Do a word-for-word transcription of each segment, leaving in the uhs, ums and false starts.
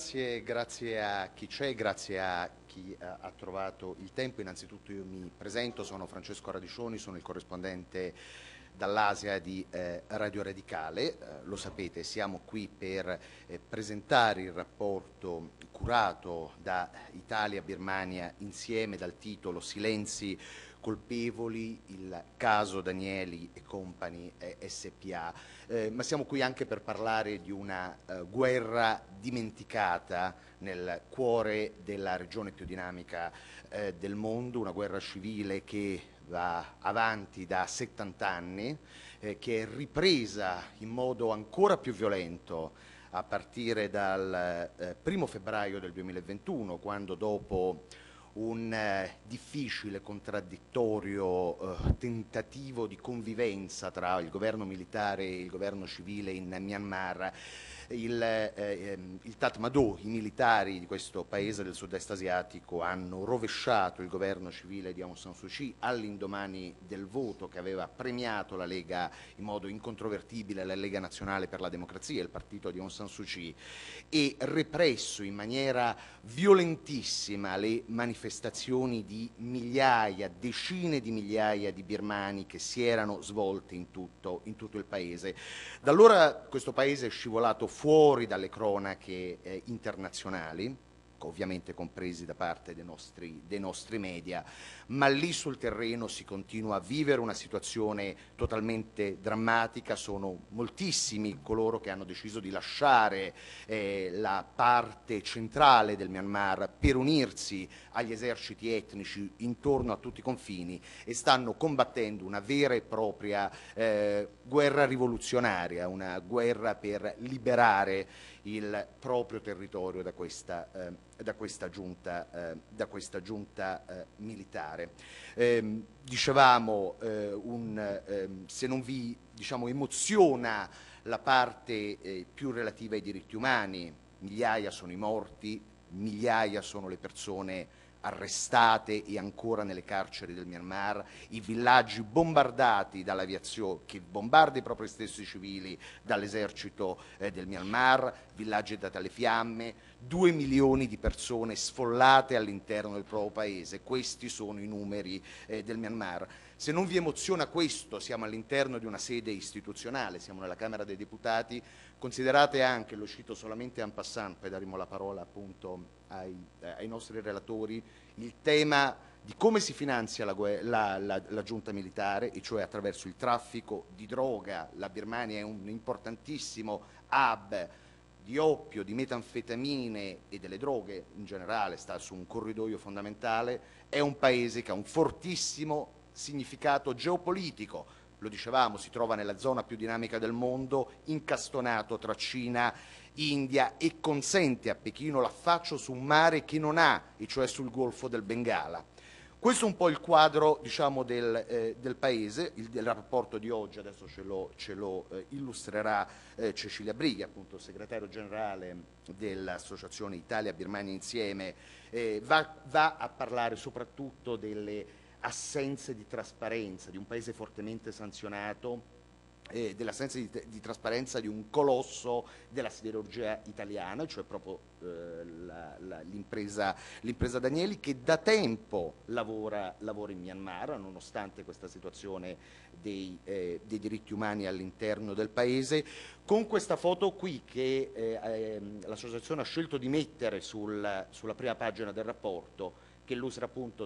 Grazie, grazie a chi c'è, grazie a chi ha, ha trovato il tempo. Innanzitutto io mi presento, sono Francesco Radiccioni, sono il corrispondente dall'Asia di eh, Radio Radicale. Eh, lo sapete, siamo qui per eh, presentare il rapporto curato da Italia-Birmania insieme dal titolo Silenzi colpevoli, il caso Danieli e Company eh, S P A, eh, ma siamo qui anche per parlare di una eh, guerra dimenticata nel cuore della regione più dinamica eh, del mondo, una guerra civile che va avanti da settanta anni, eh, che è ripresa in modo ancora più violento a partire dal eh, primo febbraio del duemilaventuno, quando dopo un eh, difficile, contraddittorio eh, tentativo di convivenza tra il governo militare e il governo civile in Myanmar, il, eh, il Tatmadaw, i militari di questo paese del sud-est asiatico hanno rovesciato il governo civile di Aung San Suu Kyi all'indomani del voto che aveva premiato la Lega in modo incontrovertibile, la Lega Nazionale per la Democrazia, il partito di Aung San Suu Kyi, e represso in maniera violentissima le manifestazioni di migliaia, decine di migliaia di birmani che si erano svolte in tutto, in tutto il paese. Da allora questo paese è scivolato fuori dalle cronache eh, internazionali, ovviamente compresi da parte dei nostri, dei nostri media, ma lì sul terreno si continua a vivere una situazione totalmente drammatica. Sono moltissimi coloro che hanno deciso di lasciare eh, la parte centrale del Myanmar per unirsi agli eserciti etnici intorno a tutti i confini e stanno combattendo una vera e propria eh, guerra rivoluzionaria, una guerra per liberare il proprio territorio da questa, eh, da questa giunta, eh, da questa giunta eh, militare. Eh, dicevamo, eh, un, eh, se non vi diciamo, emoziona la parte eh, più relativa ai diritti umani, migliaia sono i morti, migliaia sono le persone arrestate e ancora nelle carceri del Myanmar, i villaggi bombardati dall'aviazione che bombarda i propri stessi civili, dall'esercito eh, del Myanmar, villaggi dati alle fiamme, due milioni di persone sfollate all'interno del proprio paese. Questi sono i numeri eh, del Myanmar. Se non vi emoziona questo, siamo all'interno di una sede istituzionale, siamo nella Camera dei Deputati, considerate anche, lo cito solamente en passant, poi daremo la parola appunto ai, eh, ai nostri relatori, il tema di come si finanzia la, la, la, la giunta militare, e cioè attraverso il traffico di droga. La Birmania è un importantissimo hub di oppio, di metanfetamine e delle droghe in generale, sta su un corridoio fondamentale, è un paese che ha un fortissimo significato geopolitico. Lo dicevamo, si trova nella zona più dinamica del mondo, incastonato tra Cina, India, e consente a Pechino l'affaccio su un mare che non ha, e cioè sul Golfo del Bengala. Questo è un po' il quadro, diciamo, del, eh, del paese. Il, il rapporto di oggi, adesso ce lo, ce lo eh, illustrerà eh, Cecilia Brighi, appunto segretario generale dell'Associazione Italia-Birmania Insieme, eh, va, va a parlare soprattutto delle assenze di trasparenza di un paese fortemente sanzionato, eh, dell'assenza di, di trasparenza di un colosso della siderurgia italiana, cioè proprio eh, l'impresa Danieli, che da tempo lavora, lavora in Myanmar, nonostante questa situazione dei, eh, dei diritti umani all'interno del paese. Con questa foto qui che eh, eh, l'associazione ha scelto di mettere sul, sulla prima pagina del rapporto, che illustra appunto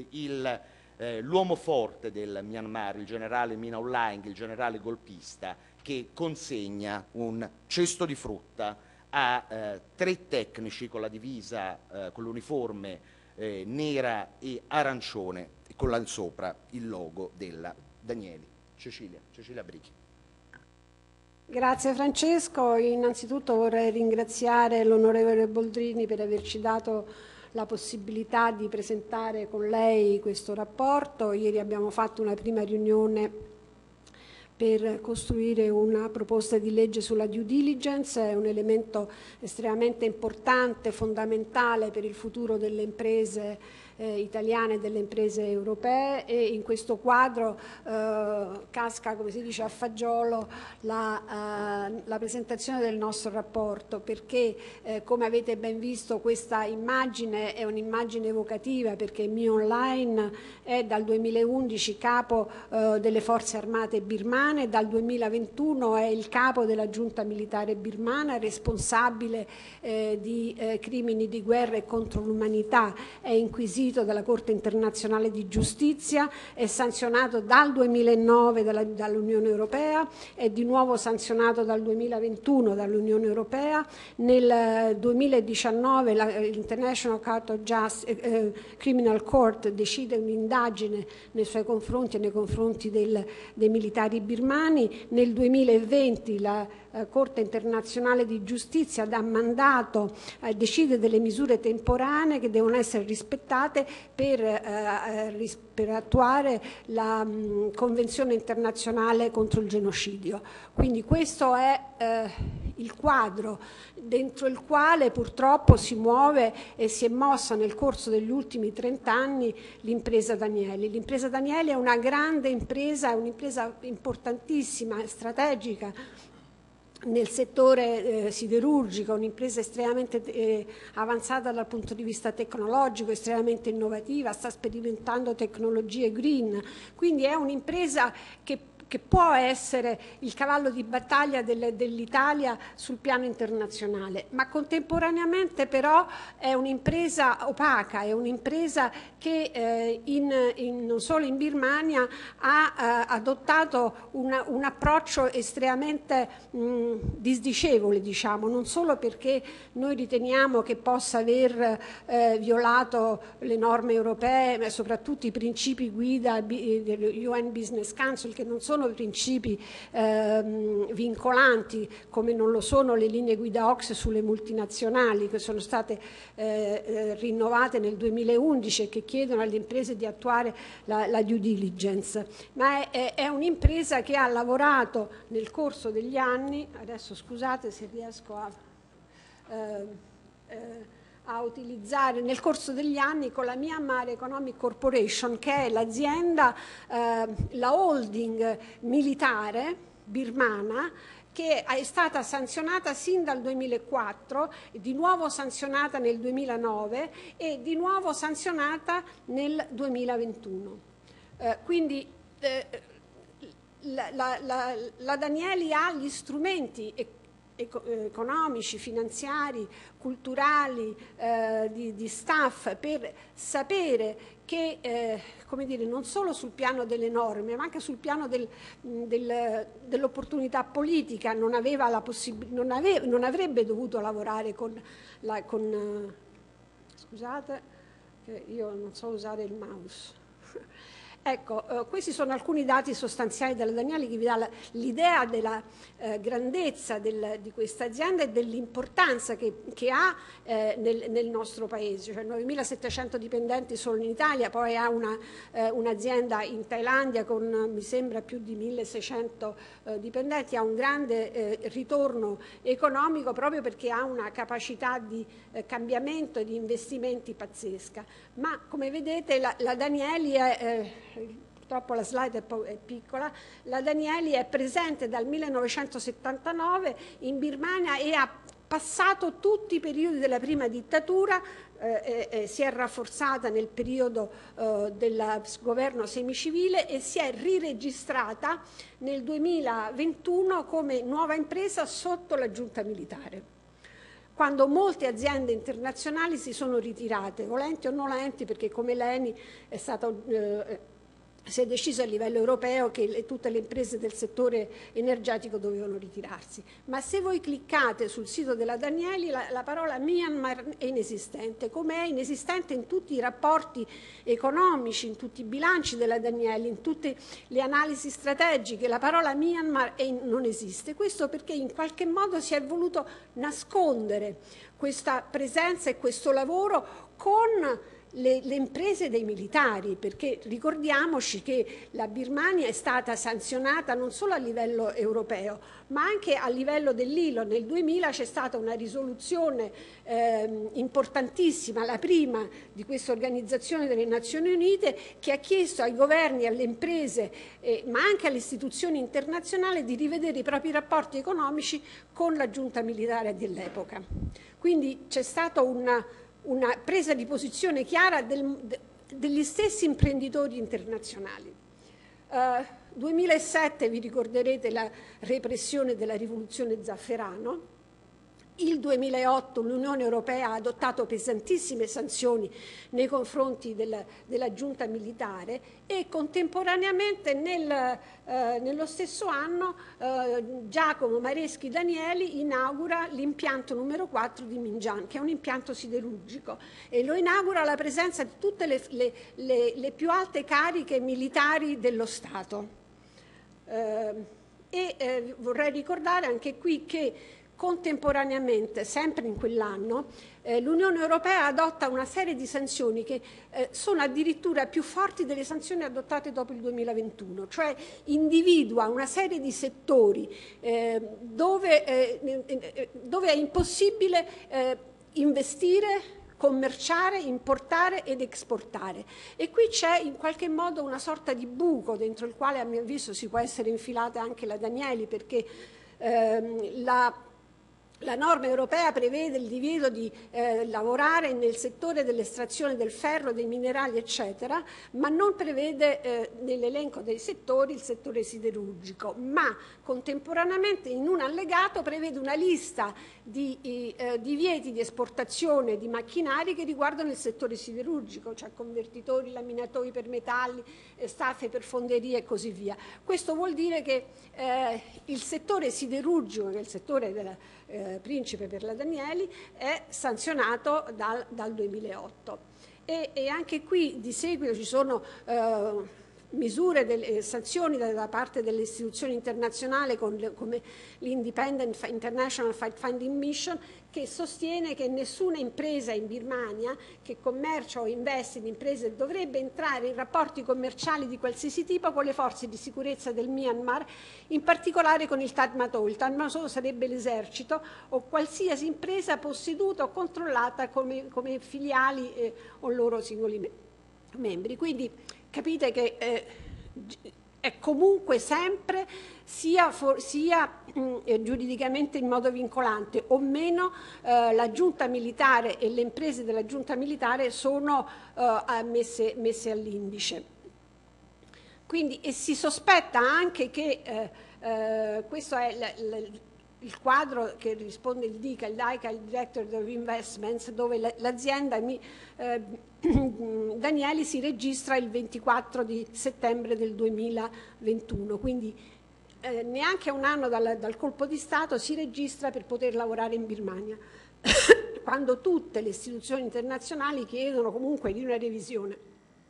il Eh, l'uomo forte del Myanmar, il generale Min Aung Hlaing, il generale golpista, che consegna un cesto di frutta a eh, tre tecnici con la divisa, eh, con l'uniforme eh, nera e arancione, e con là sopra il logo della Danieli. Cecilia, Cecilia Brighi. Grazie Francesco, innanzitutto vorrei ringraziare l'onorevole Boldrini per averci dato la possibilità di presentare con lei questo rapporto. Ieri abbiamo fatto una prima riunione per costruire una proposta di legge sulla due diligence, è un elemento estremamente importante, fondamentale per il futuro delle imprese eh, italiane e delle imprese europee, e in questo quadro eh, casca, come si dice, a fagiolo la, eh, la presentazione del nostro rapporto, perché eh, come avete ben visto questa immagine è un'immagine evocativa, perché Mi Online è dal duemilaundici capo eh, delle forze armate birmane, dal duemilaventuno è il capo della giunta militare birmana, responsabile eh, di eh, crimini di guerra e contro l'umanità, è inquisito dalla Corte internazionale di giustizia, è sanzionato dal duemilanove dall'Unione Europea, è di nuovo sanzionato dal duemilaventuno dall'Unione Europea. Nel duemiladiciannove l'International Court of Justice, eh, Criminal Court decide un'indagine nei suoi confronti e nei confronti del, dei militari birmani. Nel duemilaventi la eh, Corte internazionale di giustizia dà mandato, eh, decide delle misure temporanee che devono essere rispettate per, eh, per attuare la mh, Convenzione internazionale contro il genocidio. Quindi questo è eh, il quadro dentro il quale purtroppo si muove e si è mossa nel corso degli ultimi trent'anni l'impresa Danieli. L'impresa Danieli è una grande impresa, è un'impresa importantissima, strategica nel settore eh, siderurgico, un'impresa estremamente eh, avanzata dal punto di vista tecnologico, estremamente innovativa, sta sperimentando tecnologie green, quindi è un'impresa che che può essere il cavallo di battaglia dell'Italia sul piano internazionale, ma contemporaneamente però è un'impresa opaca, è un'impresa che eh, in, in, non solo in Birmania ha eh, adottato una, un approccio estremamente mh, disdicevole, diciamo, non solo perché noi riteniamo che possa aver eh, violato le norme europee, ma soprattutto i principi guida dell'U N Business Council, che non sono sono principi ehm, vincolanti, come non lo sono le linee guida O C S E sulle multinazionali, che sono state eh, eh, rinnovate nel duemilaundici e che chiedono alle imprese di attuare la, la due diligence. Ma è, è un'impresa che ha lavorato nel corso degli anni, adesso scusate se riesco a... Eh, eh, a utilizzare nel corso degli anni con la Myanmar Economic Corporation, che è l'azienda, eh, la holding militare birmana, che è stata sanzionata sin dal duemilaquattro, di nuovo sanzionata nel duemilanove e di nuovo sanzionata nel duemilaventuno. Eh, quindi eh, la, la, la, la Danieli ha gli strumenti economici, finanziari, culturali, eh, di, di staff per sapere che, eh, come dire, non solo sul piano delle norme, ma anche sul piano del, del, dell'opportunità politica non, aveva la non, ave non avrebbe dovuto lavorare con, la, con scusate, che io non so usare il mouse. Ecco, eh, questi sono alcuni dati sostanziali della Danieli che vi dà l'idea della eh, grandezza del, di questa azienda e dell'importanza che, che ha eh, nel, nel nostro paese, cioè novemilasettecento dipendenti solo in Italia, poi ha un'azienda eh, un in Thailandia con mi sembra più di milleseicento eh, dipendenti, ha un grande eh, ritorno economico proprio perché ha una capacità di eh, cambiamento e di investimenti pazzesca. Ma come vedete la, la Danieli è... Eh, purtroppo la slide è, è piccola, la Danieli è presente dal millenovecentosettantanove in Birmania e ha passato tutti i periodi della prima dittatura, eh, eh, si è rafforzata nel periodo eh, del governo semicivile e si è riregistrata nel duemilaventuno come nuova impresa sotto la giunta militare, quando molte aziende internazionali si sono ritirate, volenti o nolenti, perché come l'Eni è stato... Eh, si è deciso a livello europeo che le, tutte le imprese del settore energetico dovevano ritirarsi. Ma se voi cliccate sul sito della Danieli, la, la parola Myanmar è inesistente, come è inesistente in tutti i rapporti economici, in tutti i bilanci della Danieli, in tutte le analisi strategiche, la parola Myanmar è, non esiste. Questo perché in qualche modo si è voluto nascondere questa presenza e questo lavoro con le, le imprese dei militari, perché ricordiamoci che la Birmania è stata sanzionata non solo a livello europeo, ma anche a livello dell'I L O. Nel duemila c'è stata una risoluzione eh, importantissima, la prima di questa organizzazione delle Nazioni Unite, che ha chiesto ai governi e alle imprese, eh, ma anche alle istituzioni internazionali, di rivedere i propri rapporti economici con la giunta militare dell'epoca. Quindi c'è stata una, una presa di posizione chiara del, de, degli stessi imprenditori internazionali. Uh, duemilasette, vi ricorderete la repressione della rivoluzione zafferano. Il duemilaotto l'Unione Europea ha adottato pesantissime sanzioni nei confronti del, della giunta militare e contemporaneamente nel, eh, nello stesso anno eh, Giacomo Mareschi Danieli inaugura l'impianto numero quattro di Minjan, che è un impianto siderurgico, e lo inaugura alla presenza di tutte le, le, le, le più alte cariche militari dello Stato. Eh, e eh, vorrei ricordare anche qui che contemporaneamente, sempre in quell'anno, eh, l'Unione Europea adotta una serie di sanzioni che eh, sono addirittura più forti delle sanzioni adottate dopo il duemilaventuno, cioè individua una serie di settori eh, dove, eh, dove è impossibile eh, investire, commerciare, importare ed esportare. E qui c'è in qualche modo una sorta di buco dentro il quale, a mio avviso, si può essere infilata anche la Danieli, perché ehm, la La norma europea prevede il divieto di eh, lavorare nel settore dell'estrazione del ferro, dei minerali, eccetera, ma non prevede eh, nell'elenco dei settori il settore siderurgico, ma contemporaneamente in un allegato prevede una lista di eh, divieti di esportazione di macchinari che riguardano il settore siderurgico, cioè convertitori, laminatori per metalli, eh, staffe per fonderie e così via. Questo vuol dire che eh, il settore siderurgico, che è il settore della Eh, principe per la Danieli, è sanzionato dal, dal duemilaotto. E, e anche qui di seguito ci sono eh, misure, delle, sanzioni da, da parte delle istituzioni internazionali con le, come l'Independent International Fact Finding Mission, che sostiene che nessuna impresa in Birmania che commercia o investe in imprese dovrebbe entrare in rapporti commerciali di qualsiasi tipo con le forze di sicurezza del Myanmar, in particolare con il Tatmadaw. Il Tatmadaw sarebbe l'esercito o qualsiasi impresa posseduta o controllata come, come filiali eh, o loro singoli me membri. Quindi capite che eh, è comunque sempre sia, for, sia mh, giuridicamente in modo vincolante o meno, eh, la giunta militare e le imprese della giunta militare sono eh, messe, messe all'indice. Quindi, e si sospetta anche che eh, eh, questo è la, la, il quadro che risponde il DICA, il DICA, il Director of Investments, dove l'azienda eh, Danieli si registra il ventiquattro di settembre del duemilaventuno, quindi eh, neanche un anno dal, dal colpo di Stato si registra per poter lavorare in Birmania, quando tutte le istituzioni internazionali chiedono comunque di una revisione.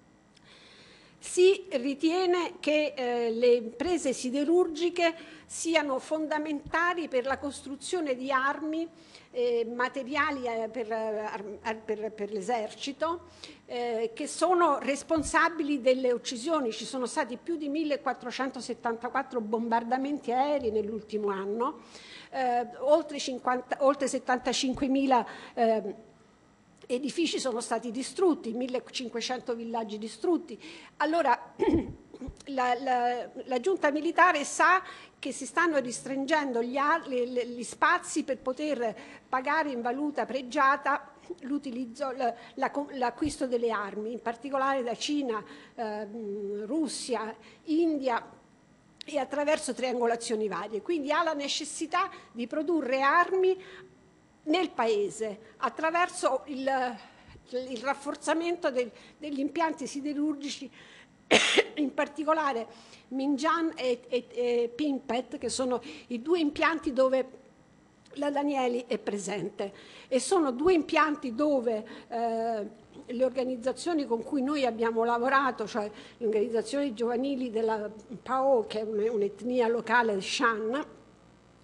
Si ritiene che eh, le imprese siderurgiche siano fondamentali per la costruzione di armi, eh, materiali eh, per, eh, per, per l'esercito, eh, che sono responsabili delle uccisioni. Ci sono stati più di millequattrocentosettantaquattro bombardamenti aerei nell'ultimo anno, eh, oltre, oltre settantacinquemila eh, edifici sono stati distrutti, millecinquecento villaggi distrutti. Allora la, la, la giunta militare sa che si stanno ristringendo gli, gli spazi per poter pagare in valuta pregiata l'utilizzo, l'acquisto delle armi, in particolare da Cina, eh, Russia, India, e attraverso triangolazioni varie. Quindi ha la necessità di produrre armi nel Paese attraverso il, il rafforzamento del, degli impianti siderurgici, in particolare Minjan e, e, e Pimpet, che sono i due impianti dove la Danieli è presente, e sono due impianti dove eh, le organizzazioni con cui noi abbiamo lavorato, cioè le organizzazioni giovanili della P A O, che è un'etnia locale Shan,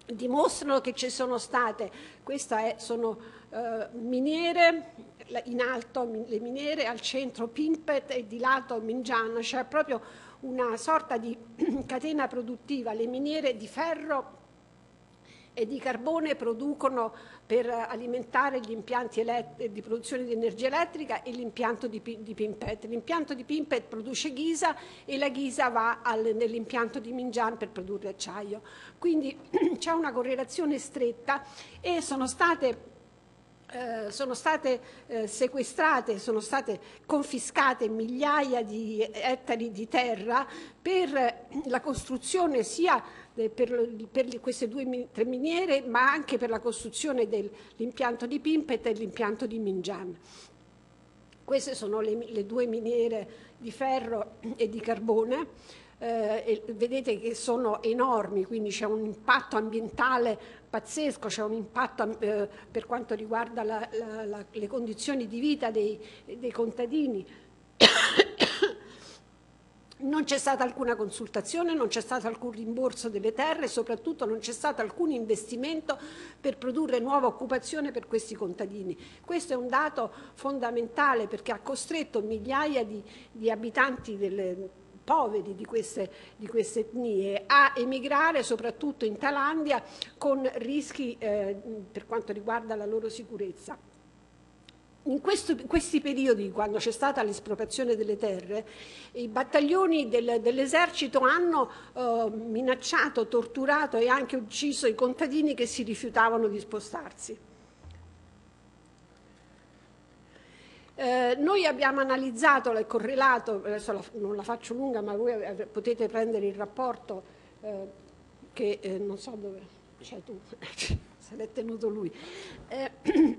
dimostrano che ci sono state, queste sono eh, miniere, in alto le miniere, al centro Pimpet e di lato Minjan, c'è proprio una sorta di catena produttiva. Le miniere di ferro e di carbone producono per alimentare gli impianti di produzione di energia elettrica e l'impianto di, di Pimpet. L'impianto di Pimpet produce ghisa e la ghisa va nell'impianto di Minjan per produrre acciaio. Quindi c'è una correlazione stretta e sono state Eh, sono state eh, sequestrate, sono state confiscate migliaia di ettari di terra per la costruzione sia per, per queste due tre miniere, ma anche per la costruzione dell'impianto di Pimpet e l'impianto di Minjan. Queste sono le, le due miniere di ferro e di carbone. Eh, e vedete che sono enormi, quindi c'è un impatto ambientale pazzesco, c'è un impatto eh, per quanto riguarda la, la, la, le condizioni di vita dei, dei contadini. Non c'è stata alcuna consultazione, non c'è stato alcun rimborso delle terre, soprattutto non c'è stato alcun investimento per produrre nuova occupazione per questi contadini. Questo è un dato fondamentale perché ha costretto migliaia di, di abitanti delle poveri di queste, di queste etnie a emigrare soprattutto in Thailandia con rischi eh, per quanto riguarda la loro sicurezza. In questo, questi periodi, quando c'è stata l'espropriazione delle terre, i battaglioni del, dell'esercito hanno eh, minacciato, torturato e anche ucciso i contadini che si rifiutavano di spostarsi. Eh, noi abbiamo analizzato e correlato, adesso la, non la faccio lunga, ma voi potete prendere il rapporto eh, che eh, non so dove c'è tu, se l'è tenuto lui. Eh,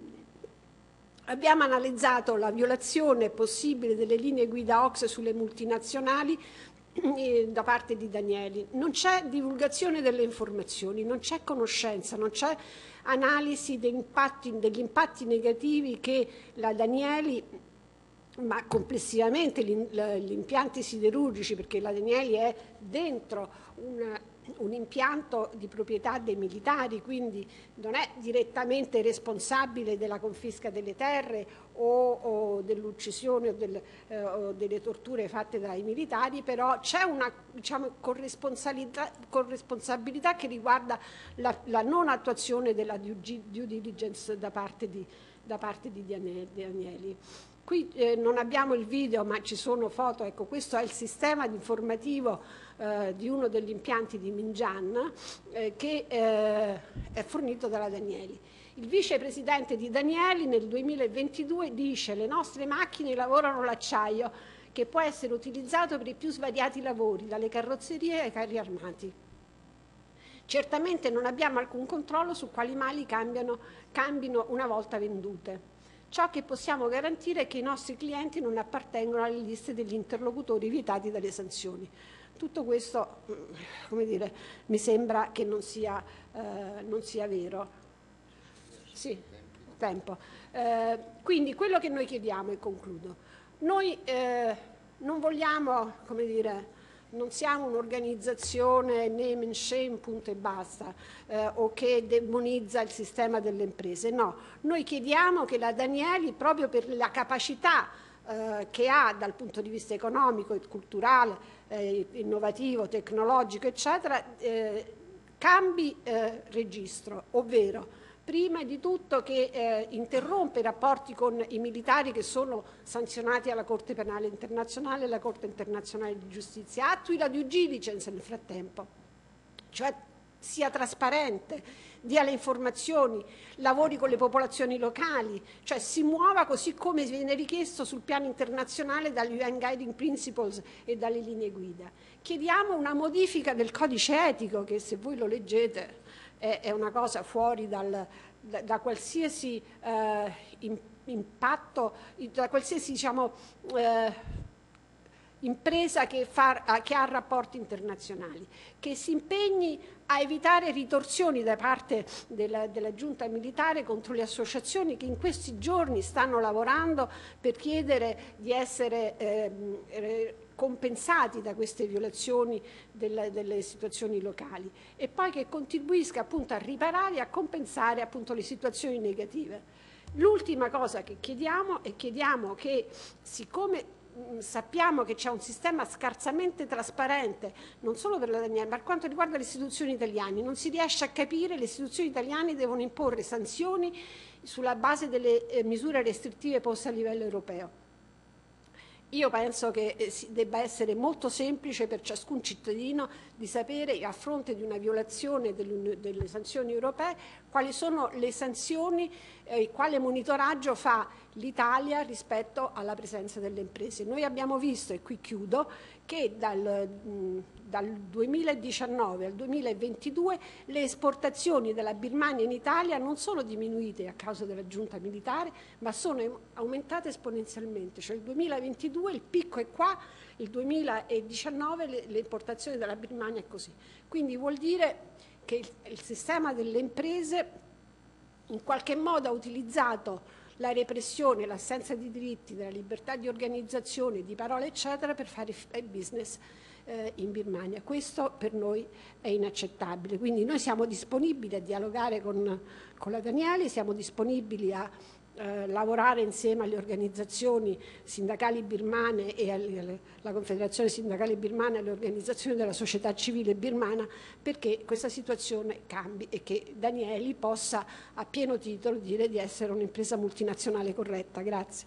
abbiamo analizzato la violazione possibile delle linee guida O C S E sulle multinazionali eh, da parte di Danieli. Non c'è divulgazione delle informazioni, non c'è conoscenza, non c'è analisi degli impatti, degli impatti negativi che la Danieli, ma complessivamente gli impianti siderurgici, perché la Danieli è dentro un, un impianto di proprietà dei militari, quindi non è direttamente responsabile della confisca delle terre o, o dell'uccisione o, del, eh, o delle torture fatte dai militari, però c'è una diciamo, corresponsabilità, corresponsabilità che riguarda la, la non attuazione della due, due diligence da parte di, da parte di Danieli. Qui eh, non abbiamo il video, ma ci sono foto. Ecco, questo è il sistema informativo eh, di uno degli impianti di Minjan eh, che eh, è fornito dalla Danieli. Il vicepresidente di Danieli nel duemilaventidue dice: le nostre macchine lavorano l'acciaio che può essere utilizzato per i più svariati lavori, dalle carrozzerie ai carri armati. Certamente non abbiamo alcun controllo su quali mali cambiano, cambino una volta vendute. Ciò che possiamo garantire è che i nostri clienti non appartengono alle liste degli interlocutori vietati dalle sanzioni. Tutto questo, come dire, mi sembra che non sia, eh, non sia vero. Sì, tempo. Eh, quindi quello che noi chiediamo, e concludo, noi eh, non vogliamo, come dire, non siamo un'organizzazione name and shame, punto e basta, eh, o che demonizza il sistema delle imprese. No, noi chiediamo che la Danieli, proprio per la capacità eh, che ha dal punto di vista economico, culturale, eh, innovativo, tecnologico, eccetera, eh, cambi eh, registro, ovvero prima di tutto che eh, interrompe i rapporti con i militari che sono sanzionati alla Corte Penale Internazionale e alla Corte Internazionale di Giustizia, attui la due diligence nel frattempo, cioè sia trasparente, dia le informazioni, lavori con le popolazioni locali, cioè si muova così come viene richiesto sul piano internazionale dagli U N Guiding Principles e dalle linee guida. Chiediamo una modifica del codice etico che, se voi lo leggete, è una cosa fuori dal, da, da qualsiasi eh, impatto, da qualsiasi diciamo, eh, impresa che, fa, che ha rapporti internazionali, che si impegni a evitare ritorsioni da parte della, della giunta militare contro le associazioni che in questi giorni stanno lavorando per chiedere di essere eh, compensati da queste violazioni delle, delle situazioni locali, e poi che contribuisca appunto a riparare e a compensare appunto le situazioni negative. L'ultima cosa che chiediamo è chiediamo che, siccome sappiamo che c'è un sistema scarsamente trasparente non solo per la Danieli, ma per quanto riguarda le istituzioni italiane, non si riesce a capire, le istituzioni italiane devono imporre sanzioni sulla base delle eh, misure restrittive poste a livello europeo. Io penso che eh, debba essere molto semplice per ciascun cittadino di sapere, a fronte di una violazione delle, delle sanzioni europee, quali sono le sanzioni e eh, quale monitoraggio fa l'Italia rispetto alla presenza delle imprese. Noi abbiamo visto, e qui chiudo, che dal, mh, dal duemiladiciannove al duemilaventidue le esportazioni della Birmania in Italia non sono diminuite a causa della giunta militare, ma sono aumentate esponenzialmente. Cioè il duemilaventidue il picco è qua, il duemiladiciannove le, le importazioni della Birmania è così. Quindi vuol dire che il, il sistema delle imprese in qualche modo ha utilizzato la repressione, l'assenza di diritti, della libertà di organizzazione, di parola eccetera, per fare business eh, in Birmania. Questo per noi è inaccettabile, quindi noi siamo disponibili a dialogare con, con la Danieli, siamo disponibili a eh, lavorare insieme alle organizzazioni sindacali birmane e alla Confederazione Sindacale Birmana e alle organizzazioni della società civile birmana, perché questa situazione cambi e che Danieli possa a pieno titolo dire di essere un'impresa multinazionale corretta. Grazie.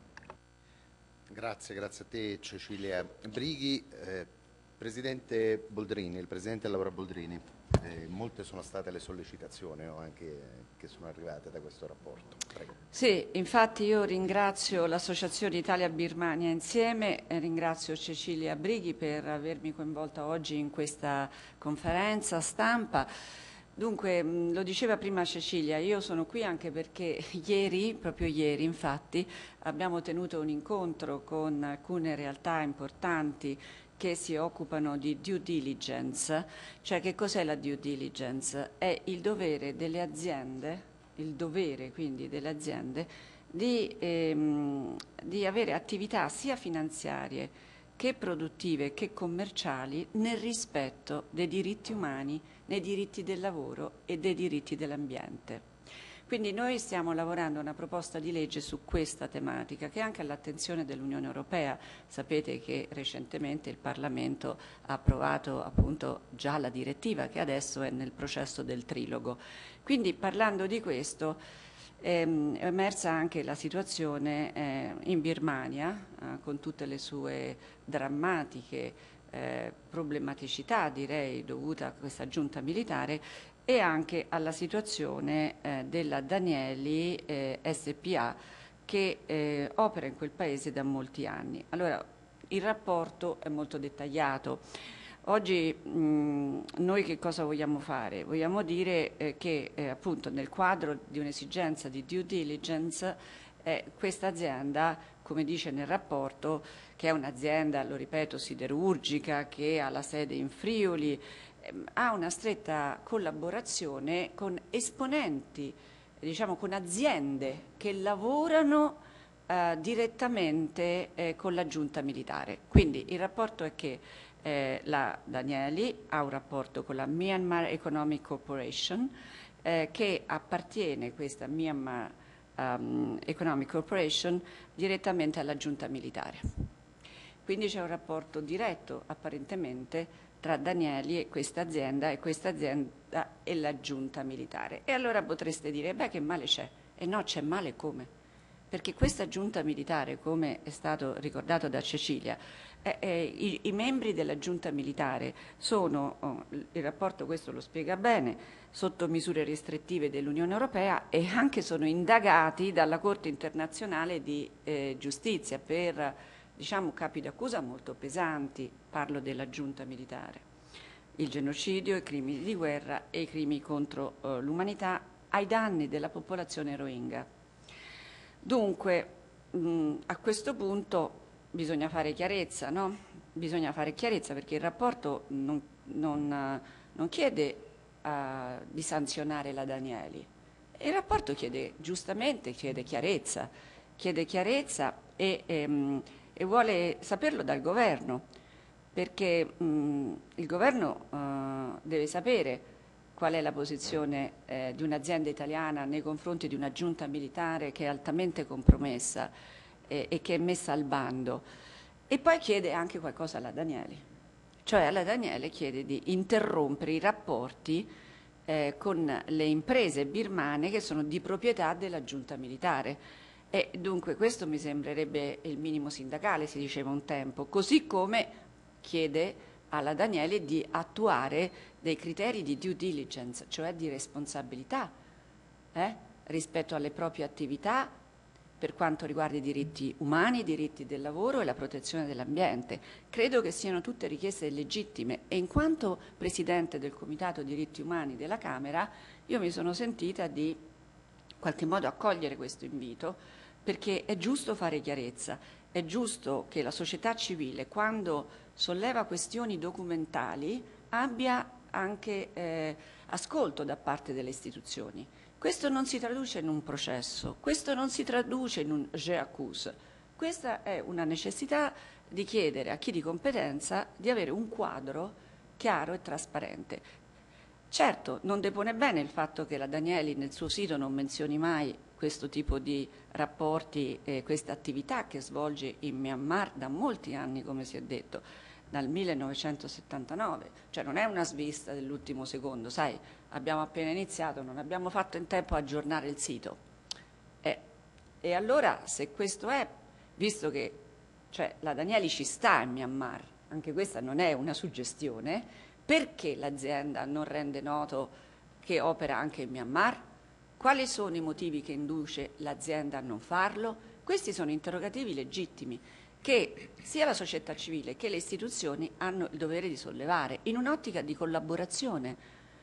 Grazie, grazie a te Cecilia Brighi. Eh, Presidente Boldrini, il Presidente Laura Boldrini, eh, molte sono state le sollecitazioni no, anche, che sono arrivate da questo rapporto. Prego. Sì, infatti io ringrazio l'Associazione Italia-Birmania Insieme e ringrazio Cecilia Brighi per avermi coinvolta oggi in questa conferenza stampa. Dunque, lo diceva prima Cecilia, io sono qui anche perché ieri, proprio ieri infatti, abbiamo tenuto un incontro con alcune realtà importanti che si occupano di due diligence. Cioè, che cos'è la due diligence? È il dovere delle aziende, il dovere quindi delle aziende di, ehm, di avere attività sia finanziarie che produttive che commerciali nel rispetto dei diritti umani, nei diritti del lavoro e dei diritti dell'ambiente. Quindi noi stiamo lavorando a una proposta di legge su questa tematica che è anche all'attenzione dell'Unione Europea. Sapete che recentemente il Parlamento ha approvato appunto già la direttiva che adesso è nel processo del trilogo. Quindi parlando di questo ehm, è emersa anche la situazione eh, in Birmania eh, con tutte le sue drammatiche eh, problematicità direi dovuta a questa giunta militare e anche alla situazione eh, della Danieli eh, S P A che eh, opera in quel paese da molti anni. Allora, il rapporto è molto dettagliato. Oggi mh, noi che cosa vogliamo fare? Vogliamo dire eh, che eh, appunto nel quadro di un'esigenza di due diligence eh, questa azienda, come dice nel rapporto, che è un'azienda, lo ripeto, siderurgica, che ha la sede in Friuli, ha una stretta collaborazione con esponenti, diciamo con aziende che lavorano eh, direttamente eh, con la giunta militare. Quindi il rapporto è che eh, la Danieli ha un rapporto con la Myanmar Economic Corporation eh, che appartiene, questa Myanmar um, Economic Corporation, direttamente alla giunta militare. Quindi c'è un rapporto diretto apparentemente tra Danieli e questa azienda e questa azienda e la giunta militare. E allora potreste dire, beh, che male c'è? E no, c'è male come? Perché questa giunta militare, come è stato ricordato da Cecilia, eh, eh, i, i membri della giunta militare sono, oh, il rapporto questo lo spiega bene, sotto misure restrittive dell'Unione Europea e anche sono indagati dalla Corte internazionale di eh, giustizia per diciamo capi d'accusa molto pesanti, parlo della giunta militare, il genocidio, i crimini di guerra e i crimini contro eh, l'umanità ai danni della popolazione Rohingya. Dunque, mh, a questo punto bisogna fare chiarezza, no? Bisogna fare chiarezza perché il rapporto non, non, non chiede uh, di sanzionare la Danieli, il rapporto chiede, giustamente chiede chiarezza, chiede chiarezza e ehm, e vuole saperlo dal governo, perché mh, il governo uh, deve sapere qual è la posizione eh, di un'azienda italiana nei confronti di una giunta militare che è altamente compromessa eh, e che è messa al bando. E poi chiede anche qualcosa alla Danieli, cioè alla Danieli chiede di interrompere i rapporti eh, con le imprese birmane che sono di proprietà della giunta militare. E dunque questo mi sembrerebbe il minimo sindacale, si diceva un tempo, così come chiede alla Danieli di attuare dei criteri di due diligence, cioè di responsabilità eh, rispetto alle proprie attività per quanto riguarda i diritti umani, i diritti del lavoro e la protezione dell'ambiente. Credo che siano tutte richieste legittime e in quanto Presidente del Comitato Diritti Umani della Camera io mi sono sentita di in qualche modo accogliere questo invito, perché è giusto fare chiarezza, è giusto che la società civile, quando solleva questioni documentali, abbia anche eh, ascolto da parte delle istituzioni. Questo non si traduce in un processo, questo non si traduce in un je accuse, questa è una necessità di chiedere a chi di competenza di avere un quadro chiaro e trasparente. Certo, non depone bene il fatto che la Danieli nel suo sito non menzioni mai questo tipo di rapporti e questa attività che svolge in Myanmar da molti anni, come si è detto, dal millenovecentosettantanove, cioè non è una svista dell'ultimo secondo, sai, abbiamo appena iniziato, non abbiamo fatto in tempo a aggiornare il sito. Eh, e allora, se questo è, visto che cioè, la Danieli ci sta in Myanmar, anche questa non è una suggestione, perché l'azienda non rende noto che opera anche in Myanmar? Quali sono i motivi che induce l'azienda a non farlo? Questi sono interrogativi legittimi che sia la società civile che le istituzioni hanno il dovere di sollevare in un'ottica di collaborazione.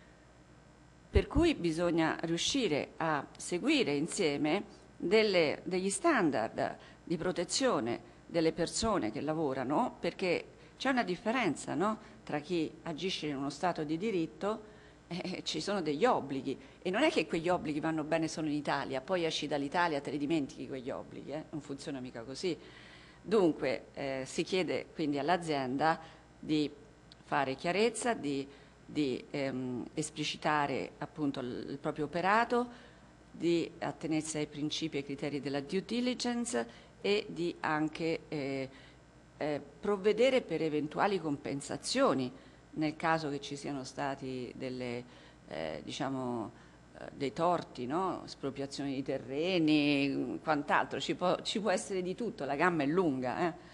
Per cui bisogna riuscire a seguire insieme delle, degli standard di protezione delle persone che lavorano, perché c'è una differenza, no? Tra chi agisce in uno Stato di diritto eh, ci sono degli obblighi e non è che quegli obblighi vanno bene solo in Italia, poi esci dall'Italia te li dimentichi quegli obblighi, eh? Non funziona mica così. Dunque eh, si chiede quindi all'azienda di fare chiarezza, di, di ehm, esplicitare appunto il, il proprio operato, di attenersi ai principi e ai criteri della due diligence e di anche eh, eh, provvedere per eventuali compensazioni nel caso che ci siano stati delle, eh, diciamo, eh, dei torti, no? Espropriazioni di terreni, quant'altro, ci può, ci può essere di tutto, la gamma è lunga. Eh?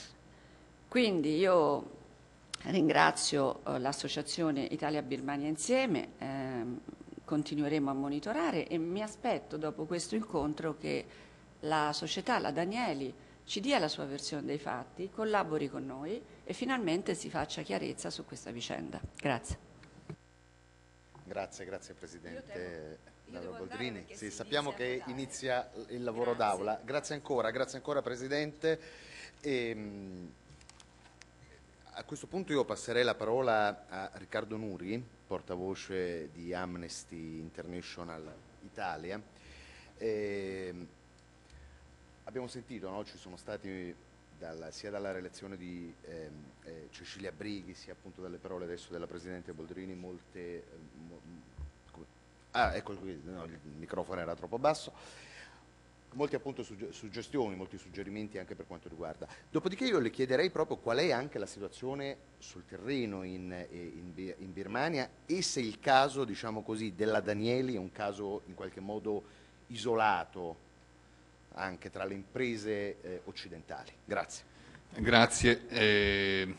Quindi io ringrazio eh, l'Associazione Italia-Birmania Insieme, ehm, continueremo a monitorare e mi aspetto dopo questo incontro che la società, la Danieli, ci dia la sua versione dei fatti, collabori con noi e finalmente si faccia chiarezza su questa vicenda. Grazie. Grazie, grazie Presidente Laura Boldrini. Sì, si sappiamo che inizia il lavoro Grazie. d'aula. Grazie ancora, grazie ancora Presidente. E, mh, a questo punto io passerei la parola a Riccardo Nuri, portavoce di Amnesty International Italia. E, abbiamo sentito, no? Ci sono stati dalla, sia dalla relazione di eh, eh, Cecilia Brighi, sia appunto dalle parole adesso della Presidente Boldrini, molte... Eh, mo, come, ah, ecco qui, no, il microfono era troppo basso. Molte appunto sugge suggestioni, molti suggerimenti anche per quanto riguarda. Dopodiché io le chiederei proprio qual è anche la situazione sul terreno in, in, in Birmania e se il caso, diciamo così, della Danieli è un caso in qualche modo isolato anche tra le imprese eh, occidentali. Grazie. Grazie. Eh,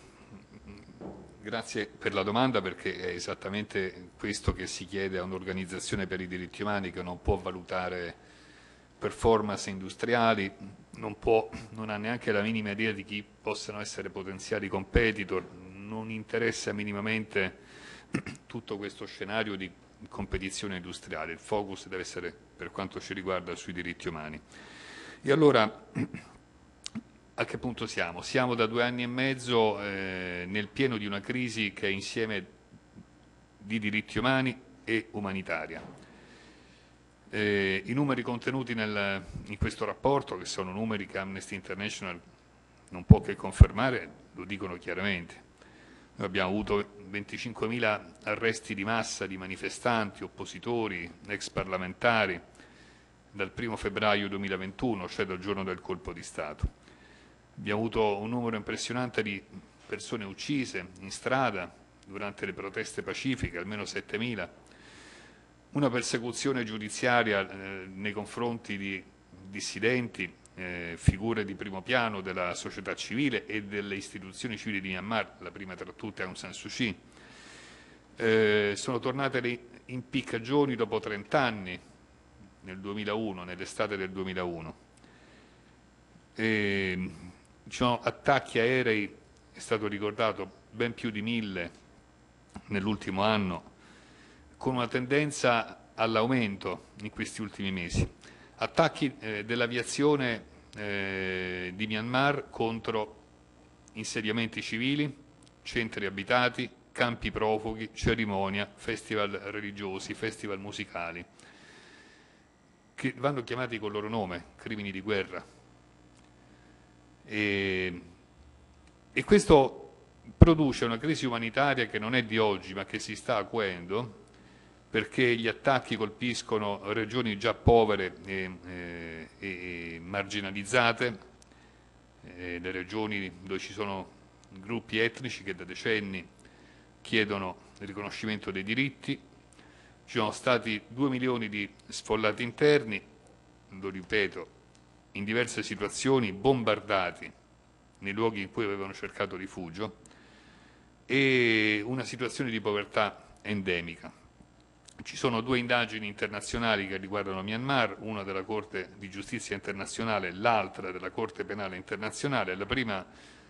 grazie per la domanda, perché è esattamente questo che si chiede a un'organizzazione per i diritti umani, che non può valutare performance industriali, non, può, non ha neanche la minima idea di chi possano essere potenziali competitor, non interessa minimamente tutto questo scenario di competizione industriale. Il focus deve essere, per quanto ci riguarda, sui diritti umani. E allora, a che punto siamo? Siamo da due anni e mezzo eh, nel pieno di una crisi che è insieme di diritti umani e umanitaria. Eh, I numeri contenuti nel, in questo rapporto, che sono numeri che Amnesty International non può che confermare, lo dicono chiaramente. Noi abbiamo avuto venticinquemila arresti di massa di manifestanti, oppositori, ex parlamentari dal primo febbraio duemilaventuno, cioè dal giorno del colpo di Stato. Abbiamo avuto un numero impressionante di persone uccise in strada durante le proteste pacifiche, almeno settemila, una persecuzione giudiziaria eh, nei confronti di dissidenti, eh, figure di primo piano della società civile e delle istituzioni civili di Myanmar, la prima tra tutte Aung San Suu Kyi. Eh, sono tornate le impiccagioni dopo trent'anni, nel duemilauno, nell'estate del duemilauno. E, ci sono attacchi aerei, è stato ricordato, ben più di mille nell'ultimo anno, con una tendenza all'aumento in questi ultimi mesi. Attacchi eh, dell'aviazione eh, di Myanmar contro insediamenti civili, centri abitati, campi profughi, cerimonia, festival religiosi, festival musicali, che vanno chiamati col loro nome, crimini di guerra. E, e questo produce una crisi umanitaria che non è di oggi, ma che si sta acuendo, perché gli attacchi colpiscono regioni già povere e, e, e marginalizzate, e le regioni dove ci sono gruppi etnici che da decenni chiedono il riconoscimento dei diritti. Ci sono stati due milioni di sfollati interni, lo ripeto, in diverse situazioni bombardati nei luoghi in cui avevano cercato rifugio, e una situazione di povertà endemica. Ci sono due indagini internazionali che riguardano Myanmar, una della Corte di Giustizia internazionale, l'altra della Corte Penale Internazionale. La prima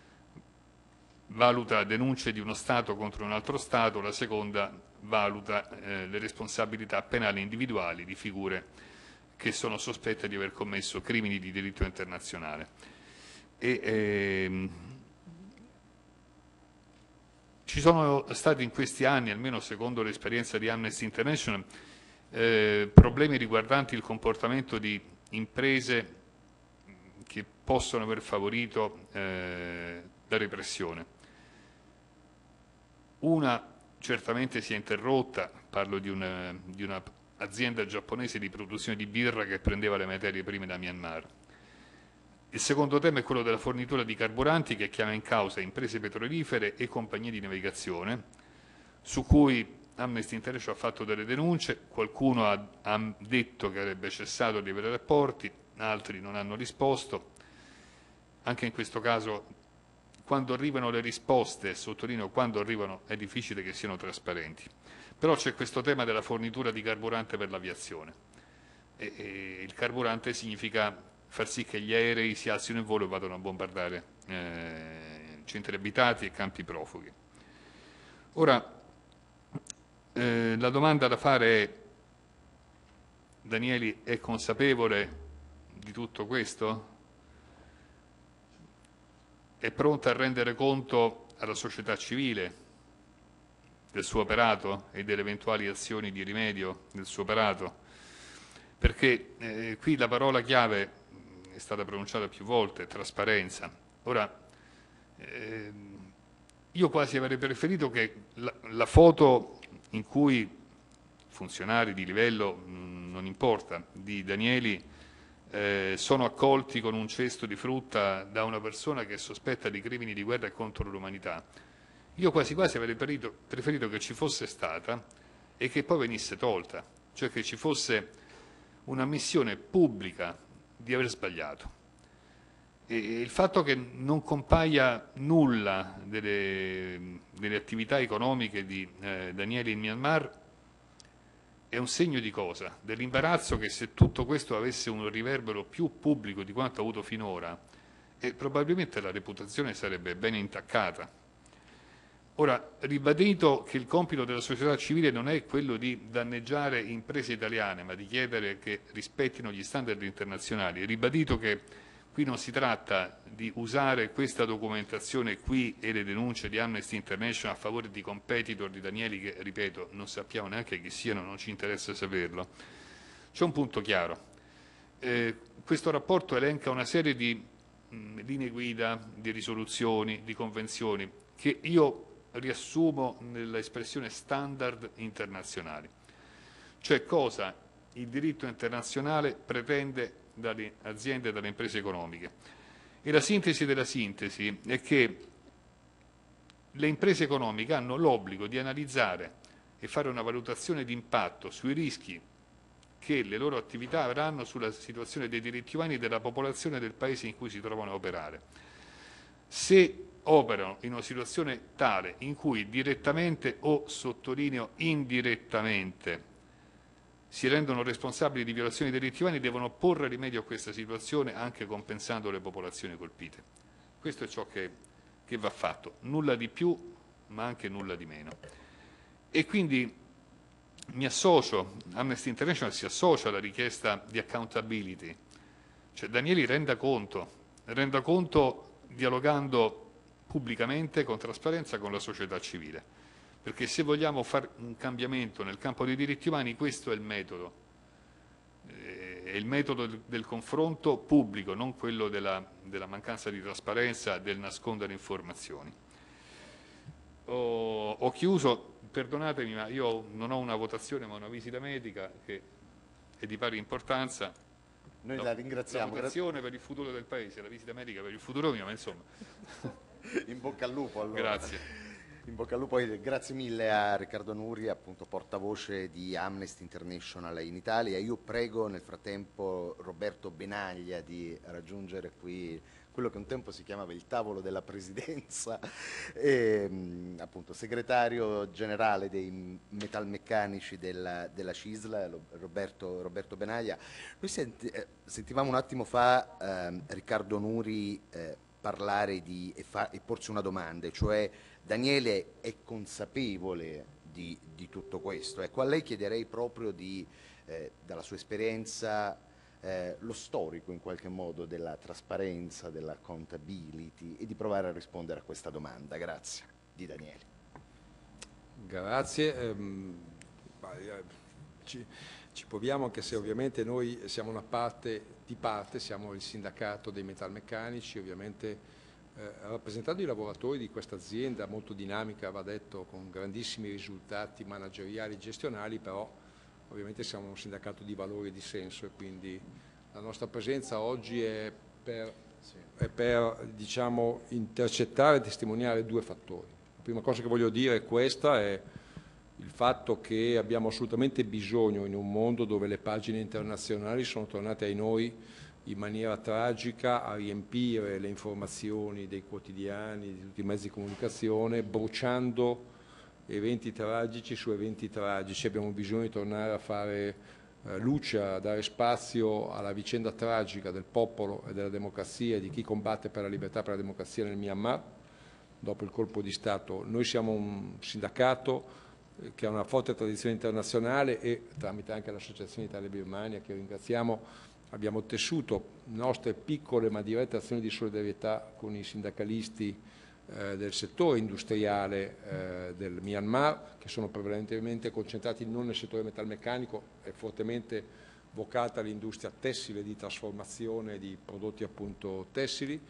valuta denunce di uno Stato contro un altro Stato, la seconda valuta eh, le responsabilità penali individuali di figure che sono sospette di aver commesso crimini di diritto internazionale. E, ehm, ci sono stati in questi anni, almeno secondo l'esperienza di Amnesty International, eh, problemi riguardanti il comportamento di imprese che possono aver favorito eh, la repressione. Una certamente si è interrotta, parlo di una, di una azienda giapponese di produzione di birra che prendeva le materie prime da Myanmar. Il secondo tema è quello della fornitura di carburanti, che chiama in causa imprese petrolifere e compagnie di navigazione, su cui Amnesty International ha fatto delle denunce. Qualcuno ha, ha detto che avrebbe cessato di avere rapporti, altri non hanno risposto. Anche in questo caso, quando arrivano le risposte, sottolineo quando arrivano, è difficile che siano trasparenti. Però c'è questo tema della fornitura di carburante per l'aviazione. E, e il carburante significa far sì che gli aerei si alzino in volo e vadano a bombardare eh, centri abitati e campi profughi. Ora, eh, la domanda da fare è: Danieli è consapevole di tutto questo? È pronta a rendere conto alla società civile del suo operato e delle eventuali azioni di rimedio del suo operato? Perché eh, qui la parola chiave è stata pronunciata più volte, trasparenza. Ora, eh, io quasi avrei preferito che la, la foto in cui funzionari di livello, mh, non importa, di Danieli eh, sono accolti con un cesto di frutta da una persona che è sospetta di crimini di guerra contro l'umanità, io quasi quasi avrei preferito, preferito che ci fosse stata e che poi venisse tolta, cioè che ci fosse un'ammissione pubblica di aver sbagliato. E il fatto che non compaia nulla delle, delle attività economiche di eh, Danieli in Myanmar è un segno di cosa? Dell'imbarazzo che, se tutto questo avesse un riverbero più pubblico di quanto ha avuto finora, eh, probabilmente la reputazione sarebbe ben intaccata. Ora, ribadito che il compito della società civile non è quello di danneggiare imprese italiane, ma di chiedere che rispettino gli standard internazionali, ribadito che qui non si tratta di usare questa documentazione qui e le denunce di Amnesty International a favore di competitor di Danieli che, ripeto, non sappiamo neanche chi siano, non ci interessa saperlo. C'è un punto chiaro. Eh, questo rapporto elenca una serie di mh, linee guida, di risoluzioni, di convenzioni, che io riassumo nell'espressione standard internazionali, cioè cosa il diritto internazionale pretende dalle aziende e dalle imprese economiche. E la sintesi della sintesi è che le imprese economiche hanno l'obbligo di analizzare e fare una valutazione di impatto sui rischi che le loro attività avranno sulla situazione dei diritti umani della popolazione del paese in cui si trovano a operare. Se operano in una situazione tale in cui direttamente o, sottolineo, indirettamente si rendono responsabili di violazioni dei diritti umani, devono porre rimedio a questa situazione anche compensando le popolazioni colpite. Questo è ciò che, che va fatto, nulla di più ma anche nulla di meno. E quindi mi associo, Amnesty International si associa alla richiesta di accountability, cioè Danieli renda conto, renda conto dialogando pubblicamente, con trasparenza, con la società civile, perché se vogliamo fare un cambiamento nel campo dei diritti umani questo è il metodo, è il metodo del confronto pubblico, non quello della, della mancanza di trasparenza, del nascondere informazioni. Ho, ho chiuso, perdonatemi, ma io non ho una votazione ma una visita medica che è di pari importanza. Noi la, la ringraziamo. La votazione per il futuro del Paese, la visita medica per il futuro mio, ma insomma. In bocca al lupo allora. Grazie. In bocca al lupo, grazie mille a Riccardo Nuri, appunto portavoce di Amnesty International in Italia. Io prego nel frattempo Roberto Benaglia di raggiungere qui quello che un tempo si chiamava il tavolo della presidenza, e, appunto segretario generale dei metalmeccanici della, della CISL, Roberto, Roberto Benaglia. Noi senti, eh, sentivamo un attimo fa eh, Riccardo Nuri eh, parlare di, e, fa, e porsi una domanda, cioè Daniele è consapevole di, di tutto questo. Ecco, a lei chiederei proprio di, eh, dalla sua esperienza, eh, lo storico in qualche modo della trasparenza, della accountability, e di provare a rispondere a questa domanda. Grazie. Di Daniele. Grazie. Ehm, ci, ci proviamo, anche se ovviamente noi siamo una parte di parte, siamo il sindacato dei metalmeccanici, ovviamente eh, rappresentando i lavoratori di questa azienda molto dinamica, va detto, con grandissimi risultati manageriali e gestionali, però ovviamente siamo un sindacato di valori e di senso, e quindi la nostra presenza oggi è per, è per diciamo, intercettare e testimoniare due fattori. La prima cosa che voglio dire è questa, è il fatto che abbiamo assolutamente bisogno, in un mondo dove le pagine internazionali sono tornate ai noi in maniera tragica a riempire le informazioni dei quotidiani, di tutti i mezzi di comunicazione, bruciando eventi tragici su eventi tragici. Abbiamo bisogno di tornare a fare eh, luce, a dare spazio alla vicenda tragica del popolo e della democrazia e di chi combatte per la libertà e per la democrazia nel Myanmar dopo il colpo di Stato. Noi siamo un sindacato che ha una forte tradizione internazionale e tramite anche l'Associazione Italia Birmania, che ringraziamo, abbiamo tessuto nostre piccole ma dirette azioni di solidarietà con i sindacalisti eh, del settore industriale eh, del Myanmar, che sono prevalentemente concentrati non nel settore metalmeccanico, è fortemente vocata all'industria tessile di trasformazione di prodotti appunto tessili.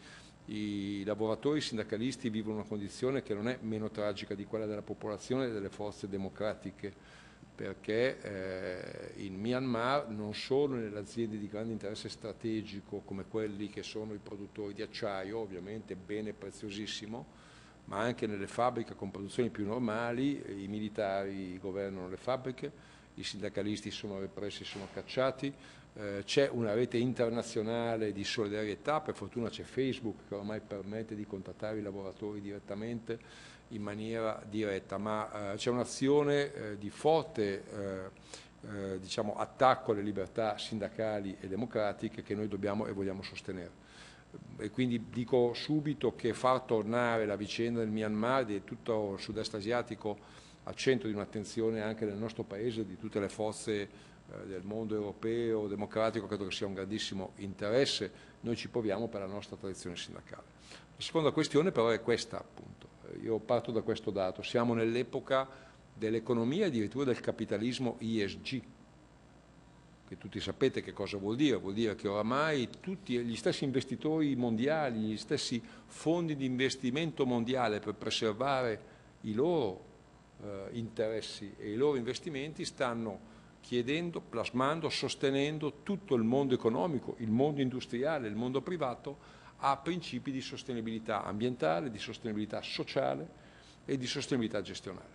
I lavoratori i sindacalisti vivono una condizione che non è meno tragica di quella della popolazione e delle forze democratiche, perché eh, in Myanmar non solo nelle aziende di grande interesse strategico come quelli che sono i produttori di acciaio, ovviamente bene preziosissimo, ma anche nelle fabbriche con produzioni più normali, i militari governano le fabbriche, i sindacalisti sono repressi, sono cacciati. Eh, c'è una rete internazionale di solidarietà, per fortuna c'è Facebook che ormai permette di contattare i lavoratori direttamente in maniera diretta, ma eh, c'è un'azione eh, di forte eh, eh, diciamo, attacco alle libertà sindacali e democratiche che noi dobbiamo e vogliamo sostenere. E quindi dico subito che far tornare la vicenda del Myanmar, di tutto il sud-est asiatico, al centro di un'attenzione anche del nostro Paese, di tutte le forze del mondo europeo democratico, credo che sia un grandissimo interesse. Noi ci proviamo per la nostra tradizione sindacale. La seconda questione però è questa, appunto. Io parto da questo dato: siamo nell'epoca dell'economia e addirittura del capitalismo E S G. che tutti sapete che cosa vuol dire, vuol dire che oramai tutti gli stessi investitori mondiali, gli stessi fondi di investimento mondiale per preservare i loro eh, interessi e i loro investimenti stanno chiedendo, plasmando, sostenendo tutto il mondo economico, il mondo industriale, il mondo privato a principi di sostenibilità ambientale, di sostenibilità sociale e di sostenibilità gestionale.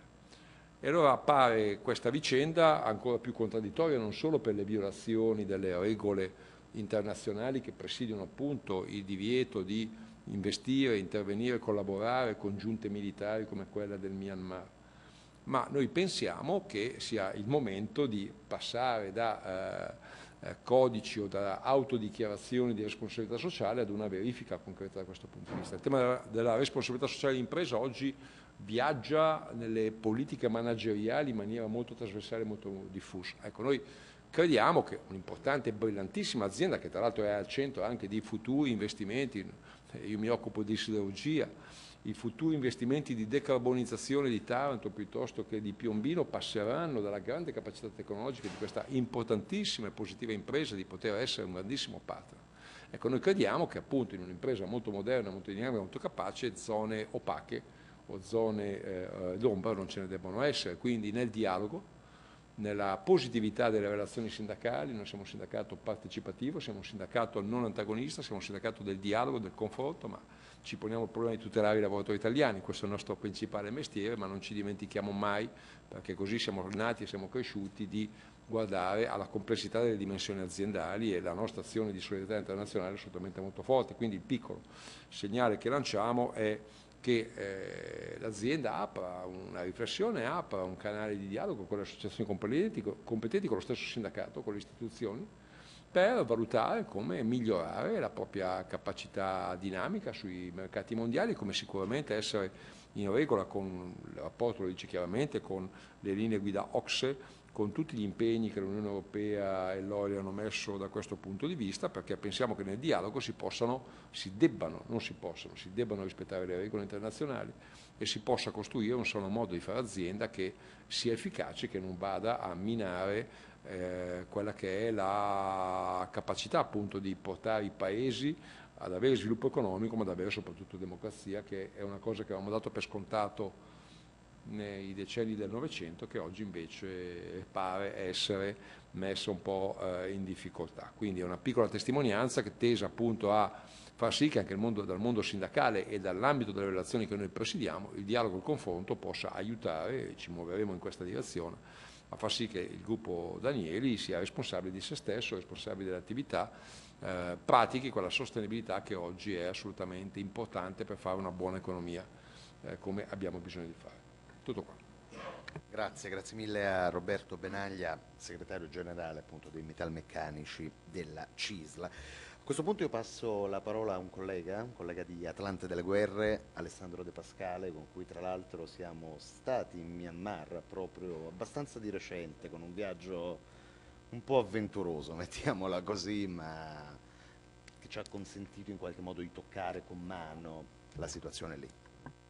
E allora appare questa vicenda ancora più contraddittoria non solo per le violazioni delle regole internazionali che presidiano appunto il divieto di investire, intervenire, collaborare con giunte militari come quella del Myanmar, ma noi pensiamo che sia il momento di passare da eh, codici o da autodichiarazioni di responsabilità sociale ad una verifica concreta da questo punto di vista. Il tema della, della responsabilità sociale dell'impresa oggi viaggia nelle politiche manageriali in maniera molto trasversale e molto diffusa. Ecco, noi crediamo che un'importante e brillantissima azienda, che tra l'altro è al centro anche di futuri investimenti, io mi occupo di siderurgia, i futuri investimenti di decarbonizzazione di Taranto piuttosto che di Piombino passeranno dalla grande capacità tecnologica di questa importantissima e positiva impresa di poter essere un grandissimo partner. Ecco, noi crediamo che appunto in un'impresa molto moderna, molto dinamica, molto capace, zone opache o zone eh, d'ombra non ce ne debbano essere, quindi nel dialogo, nella positività delle relazioni sindacali, noi siamo un sindacato partecipativo, siamo un sindacato non antagonista, siamo un sindacato del dialogo, del confronto, ma ci poniamo il problema di tutelare i lavoratori italiani, questo è il nostro principale mestiere, ma non ci dimentichiamo mai, perché così siamo nati e siamo cresciuti, di guardare alla complessità delle dimensioni aziendali e la nostra azione di solidarietà internazionale è assolutamente molto forte, quindi il piccolo segnale che lanciamo è che eh, l'azienda apra una riflessione, apra un canale di dialogo con le associazioni competenti, competenti, con lo stesso sindacato, con le istituzioni, per valutare come migliorare la propria capacità dinamica sui mercati mondiali, come sicuramente essere in regola con il rapporto, lo dice chiaramente, con le linee guida O C S E, con tutti gli impegni che l'Unione Europea e l'O I L hanno messo da questo punto di vista, perché pensiamo che nel dialogo si possano, si debbano, non si possono, si debbano rispettare le regole internazionali e si possa costruire un solo modo di fare azienda che sia efficace, che non vada a minare eh, quella che è la capacità appunto di portare i paesi ad avere sviluppo economico, ma ad avere soprattutto democrazia, che è una cosa che avevamo dato per scontato nei decenni del Novecento, che oggi invece pare essere messa un po' eh, in difficoltà. Quindi è una piccola testimonianza che tesa appunto a far sì che anche il mondo, dal mondo sindacale e dall'ambito delle relazioni che noi presidiamo, il dialogo e il confronto possa aiutare, e ci muoveremo in questa direzione, a far sì che il gruppo Danieli sia responsabile di se stesso, responsabile delle attività, eh, pratichi quella sostenibilità che oggi è assolutamente importante per fare una buona economia, eh, come abbiamo bisogno di fare. Tutto qua. Grazie, grazie mille a Roberto Benaglia, segretario generale appunto dei metalmeccanici della C I S L. A questo punto io passo la parola a un collega, un collega di Atlante delle Guerre, Alessandro De Pascale, con cui tra l'altro siamo stati in Myanmar proprio abbastanza di recente, con un viaggio un po' avventuroso, mettiamola così, ma che ci ha consentito in qualche modo di toccare con mano la situazione lì.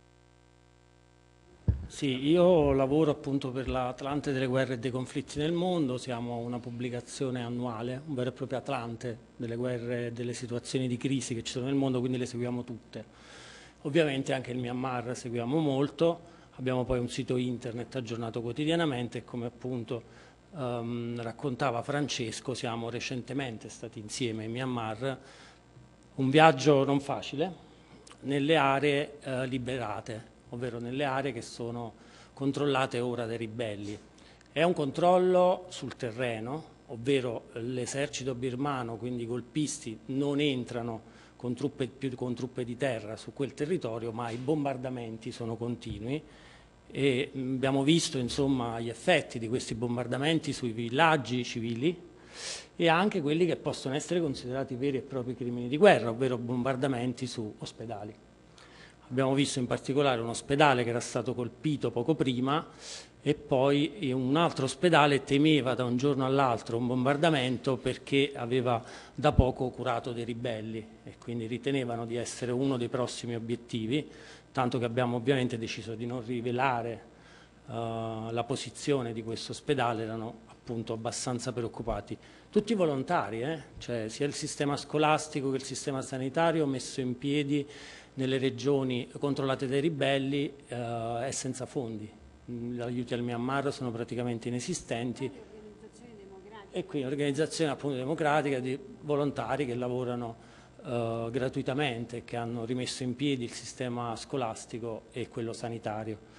Sì, io lavoro appunto per l'Atlante delle guerre e dei conflitti nel mondo, siamo una pubblicazione annuale, un vero e proprio Atlante delle guerre e delle situazioni di crisi che ci sono nel mondo, quindi le seguiamo tutte. Ovviamente anche il Myanmar seguiamo molto, abbiamo poi un sito internet aggiornato quotidianamente e come appunto um, raccontava Francesco, siamo recentemente stati insieme in Myanmar, un viaggio non facile, nelle aree uh, liberate, ovvero nelle aree che sono controllate ora dai ribelli. È un controllo sul terreno, ovvero l'esercito birmano, quindi i golpisti, non entrano con truppe, più con truppe di terra su quel territorio, ma i bombardamenti sono continui e abbiamo visto insomma gli effetti di questi bombardamenti sui villaggi civili e anche quelli che possono essere considerati veri e propri crimini di guerra, ovvero bombardamenti su ospedali. Abbiamo visto in particolare un ospedale che era stato colpito poco prima e poi un altro ospedale temeva da un giorno all'altro un bombardamento perché aveva da poco curato dei ribelli e quindi ritenevano di essere uno dei prossimi obiettivi, tanto che abbiamo ovviamente deciso di non rivelare uh, la posizione di questo ospedale, erano appunto abbastanza preoccupati tutti volontari, eh? Cioè, sia il sistema scolastico che il sistema sanitario messo in piedi nelle regioni controllate dai ribelli eh, è senza fondi. Gli aiuti al Myanmar sono praticamente inesistenti e qui un'organizzazione appunto democratica di volontari che lavorano eh, gratuitamente, che hanno rimesso in piedi il sistema scolastico e quello sanitario.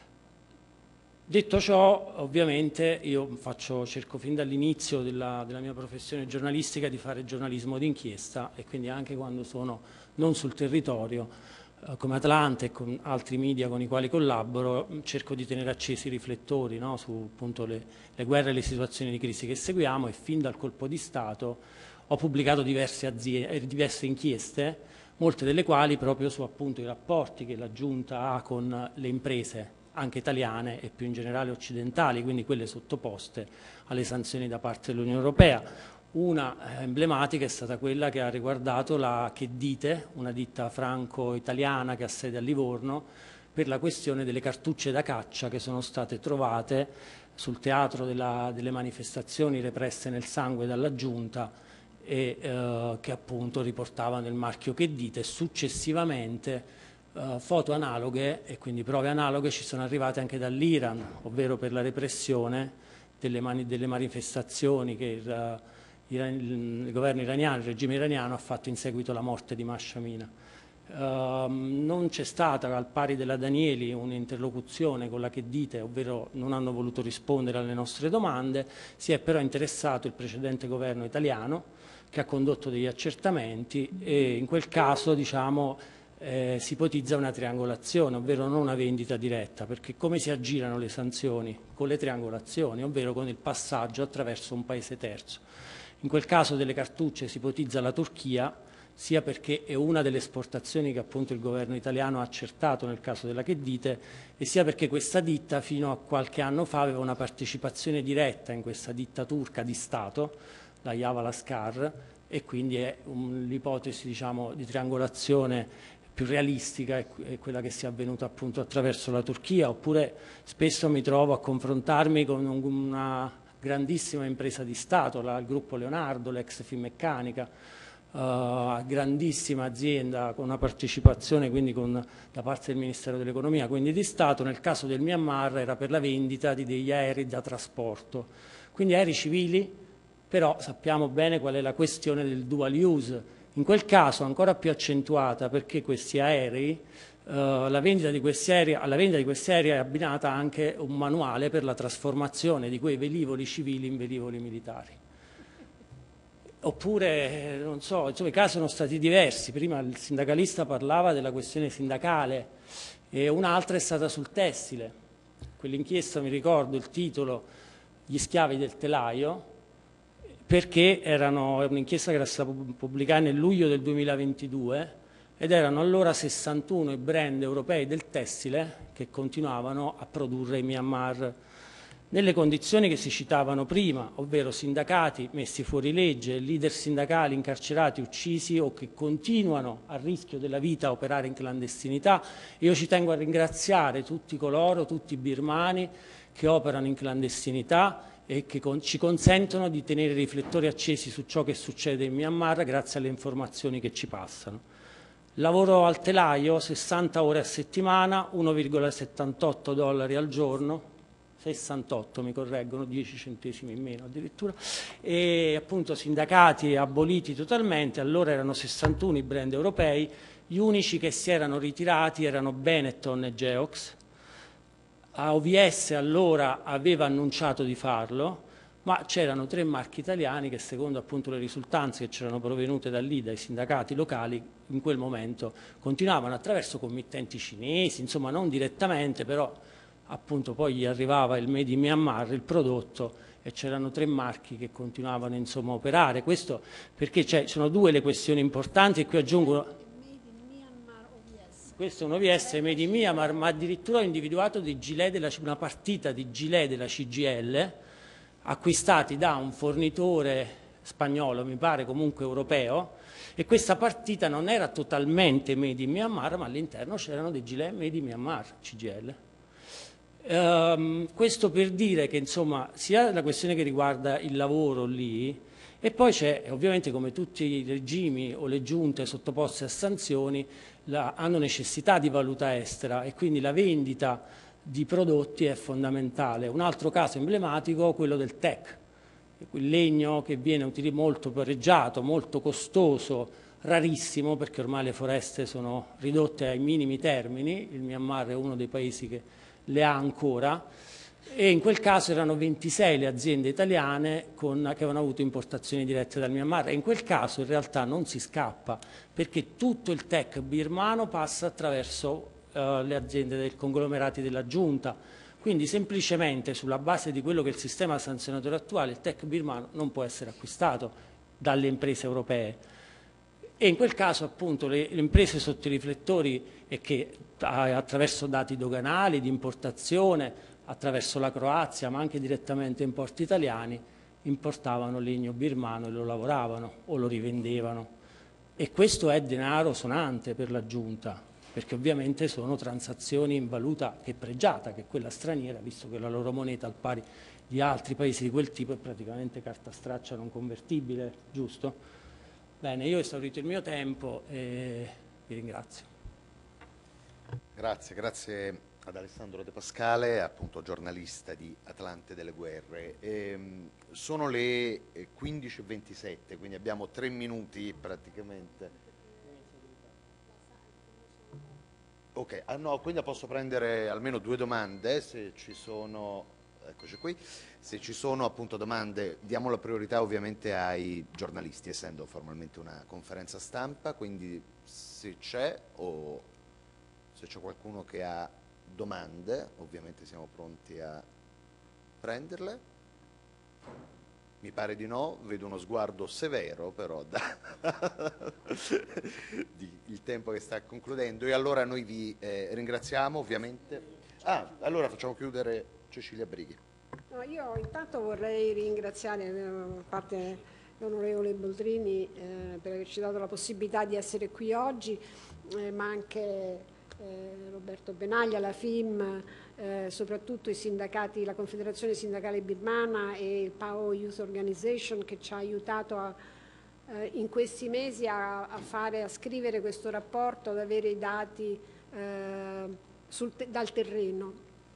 Detto ciò, ovviamente io faccio, cerco fin dall'inizio della, della mia professione giornalistica di fare giornalismo d'inchiesta e quindi anche quando sono non sul territorio, eh, come Atlante e con altri media con i quali collaboro, cerco di tenere accesi i riflettori, no, su appunto le, le guerre e le situazioni di crisi che seguiamo, e fin dal colpo di Stato ho pubblicato diverse, aziende, diverse inchieste, molte delle quali proprio su appunto i rapporti che la Giunta ha con le imprese anche italiane e più in generale occidentali, quindi quelle sottoposte alle sanzioni da parte dell'Unione Europea. Una emblematica è stata quella che ha riguardato la Cheddite, una ditta franco-italiana che ha sede a Livorno, per la questione delle cartucce da caccia che sono state trovate sul teatro della, delle manifestazioni represse nel sangue dalla Giunta e eh, che appunto riportavano il marchio Cheddite. Successivamente Uh, foto analoghe e quindi prove analoghe ci sono arrivate anche dall'Iran, ovvero per la repressione delle, mani, delle manifestazioni che il, uh, il, il governo iraniano, il regime iraniano ha fatto in seguito alla morte di Mahsa Amini. Uh, non c'è stata, al pari della Danieli, un'interlocuzione con la Cheddite, ovvero non hanno voluto rispondere alle nostre domande. Si è però interessato il precedente governo italiano che ha condotto degli accertamenti e in quel caso, diciamo, Eh, si ipotizza una triangolazione, ovvero non una vendita diretta, perché come si aggirano le sanzioni? Con le triangolazioni, ovvero con il passaggio attraverso un paese terzo. In quel caso delle cartucce si ipotizza la Turchia, sia perché è una delle esportazioni che appunto il governo italiano ha accertato nel caso della Cheddite, e sia perché questa ditta fino a qualche anno fa aveva una partecipazione diretta in questa ditta turca di Stato, la Yavalaskar, e quindi è un, l'ipotesi, diciamo, di triangolazione più realistica è quella che sia avvenuta appunto attraverso la Turchia. Oppure spesso mi trovo a confrontarmi con una grandissima impresa di Stato, la, il gruppo Leonardo, l'ex Finmeccanica, uh, grandissima azienda con una partecipazione quindi con, da parte del Ministero dell'Economia, quindi di Stato. Nel caso del Myanmar era per la vendita di degli aerei da trasporto, quindi aerei civili, però sappiamo bene qual è la questione del dual use. In quel caso ancora più accentuata, perché questi aerei, eh, la vendita di questi aerei, alla vendita di questi aerei è abbinata anche un manuale per la trasformazione di quei velivoli civili in velivoli militari. Oppure, non so, insomma, i casi sono stati diversi. Prima il sindacalista parlava della questione sindacale e un'altra è stata sul tessile. Quell'inchiesta, mi ricordo il titolo, Gli schiavi del telaio, perché erano un'inchiesta che era stata pubblicata nel luglio del duemilaventidue ed erano allora sessantuno i brand europei del tessile che continuavano a produrre in Myanmar nelle condizioni che si citavano prima, ovvero sindacati messi fuori legge, leader sindacali incarcerati, uccisi o che continuano a rischio della vita a operare in clandestinità. Io ci tengo a ringraziare tutti coloro, tutti i birmani che operano in clandestinità e che con, ci consentono di tenere i riflettori accesi su ciò che succede in Myanmar grazie alle informazioni che ci passano. Lavoro al telaio, sessanta ore a settimana, uno virgola settantotto dollari al giorno, sessantotto mi correggono, dieci centesimi in meno addirittura, e appunto sindacati aboliti totalmente. Allora erano sessantuno i brand europei, gli unici che si erano ritirati erano Benetton e Geox. A O V S allora aveva annunciato di farlo, ma c'erano tre marchi italiani che, secondo appunto le risultanze che c'erano provenute da lì, dai sindacati locali, in quel momento continuavano attraverso committenti cinesi, insomma non direttamente, però appunto poi gli arrivava il Made in Myanmar, il prodotto, e c'erano tre marchi che continuavano insomma a operare. Questo perché ci sono due le questioni importanti, e qui aggiungo... Questo è un O V S Made in Myanmar, ma addirittura ho individuato dei gilet della, una partita di gilet della C G I L acquistati da un fornitore spagnolo, mi pare comunque europeo, e questa partita non era totalmente Made in Myanmar, ma all'interno c'erano dei gilet Made in Myanmar, C G I L. Um, questo per dire che insomma sia la questione che riguarda il lavoro lì, E poi c'è, ovviamente, come tutti i regimi o le giunte sottoposte a sanzioni, la, hanno necessità di valuta estera e quindi la vendita di prodotti è fondamentale. Un altro caso emblematico è quello del teak, il legno che viene molto pareggiato, molto costoso, rarissimo, perché ormai le foreste sono ridotte ai minimi termini, il Myanmar è uno dei paesi che le ha ancora, e in quel caso erano ventisei le aziende italiane con, che avevano avuto importazioni dirette dal Myanmar, e in quel caso in realtà non si scappa, perché tutto il teak birmano passa attraverso uh, le aziende dei conglomerati della giunta, quindi semplicemente sulla base di quello che è il sistema sanzionatorio attuale il teak birmano non può essere acquistato dalle imprese europee. E in quel caso appunto le, le imprese sotto i riflettori e che attraverso dati doganali, di importazione, attraverso la Croazia, ma anche direttamente in porti italiani, importavano legno birmano e lo lavoravano o lo rivendevano. E questo è denaro sonante per la giunta, perché ovviamente sono transazioni in valuta che è pregiata, che è quella straniera, visto che la loro moneta, al pari di altri paesi di quel tipo, è praticamente carta straccia non convertibile, giusto? Bene, io ho esaurito il mio tempo e vi ringrazio. Grazie, grazie ad Alessandro De Pascale, appunto giornalista di Atlante delle Guerre. Ehm, sono le quindici e ventisette, quindi abbiamo tre minuti praticamente. Ok, ah no, quindi posso prendere almeno due domande, se ci sono, eccoci qui, se ci sono appunto domande diamo la priorità ovviamente ai giornalisti, essendo formalmente una conferenza stampa, quindi se c'è o se c'è qualcuno che ha domande, ovviamente siamo pronti a prenderle. Mi pare di no, vedo uno sguardo severo però da di, il tempo che sta concludendo, e allora noi vi eh, ringraziamo ovviamente. Ah, allora facciamo chiudere Cecilia Brighi. No, io intanto vorrei ringraziare a parte l'onorevole Boldrini eh, per averci dato la possibilità di essere qui oggi, eh, ma anche Eh, Roberto Benaglia, la F I M, eh, soprattutto i sindacati, la Confederazione Sindacale Birmana e il P A O Youth Organization, che ci ha aiutato a, eh, in questi mesi a, a, fare, a scrivere questo rapporto, ad avere i dati eh, sul te dal terreno.